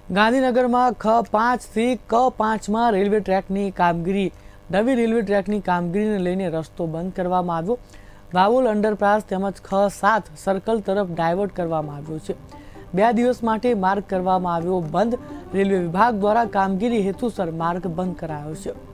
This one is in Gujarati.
ગાંધીનગરમાં ખ5 થી ક5માં રેલવે ટ્રેકની કામગીરી નવી રેલવે ટ્રેકની કામગીરીને લઈને રસ્તો બંધ કરવામાં આવ્યો। વાવોલ અંડરપાસ તેમજ ખ7 સર્કલ તરફ ડાયવર્ટ કરવામાં આવ્યો છે। 2 દિવસ માટે માર્ગ કરવામાં આવ્યો બંધ। રેલવે વિભાગ દ્વારા કામગીરી હેતુસર માર્ગ બંધ કરાયો છે।